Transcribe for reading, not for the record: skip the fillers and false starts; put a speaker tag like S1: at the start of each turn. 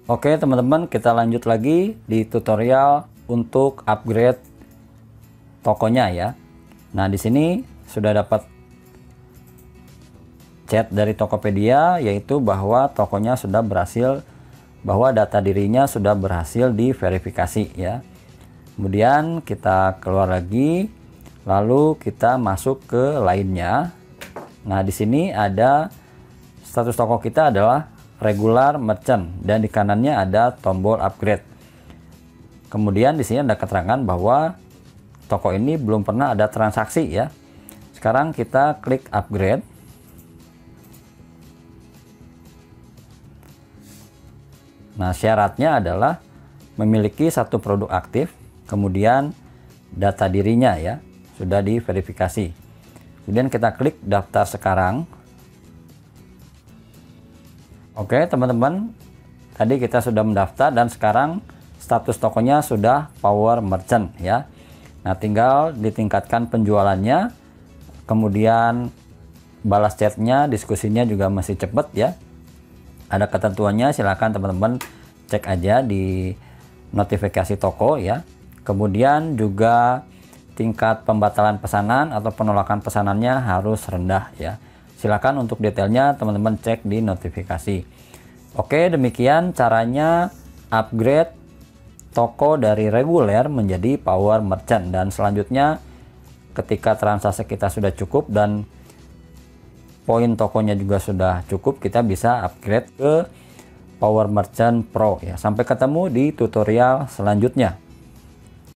S1: Oke teman-teman, kita lanjut lagi di tutorial untuk upgrade tokonya ya. Nah, di sini sudah dapat chat dari Tokopedia, yaitu bahwa tokonya sudah berhasil, bahwa data dirinya sudah berhasil diverifikasi ya. Kemudian kita keluar lagi, lalu kita masuk ke lainnya. Nah, di sini ada status toko kita adalah regular merchant dan di kanannya ada tombol upgrade. Kemudian di sini ada keterangan bahwa toko ini belum pernah ada transaksi ya. Sekarang kita klik upgrade. Nah, syaratnya adalah memiliki satu produk aktif, kemudian data dirinya ya sudah diverifikasi. Kemudian kita klik daftar sekarang. Oke teman-teman, tadi kita sudah mendaftar dan sekarang status tokonya sudah power merchant ya. Nah, tinggal ditingkatkan penjualannya, kemudian balas chatnya, diskusinya juga masih cepat ya. Ada ketentuannya, silakan teman-teman cek aja di notifikasi toko ya. Kemudian juga tingkat pembatalan pesanan atau penolakan pesanannya harus rendah ya. Silakan untuk detailnya teman-teman cek di notifikasi. Oke, demikian caranya upgrade toko dari reguler menjadi power merchant, dan selanjutnya ketika transaksi kita sudah cukup dan poin tokonya juga sudah cukup, kita bisa upgrade ke Power Merchant Pro ya. Sampai ketemu di tutorial selanjutnya.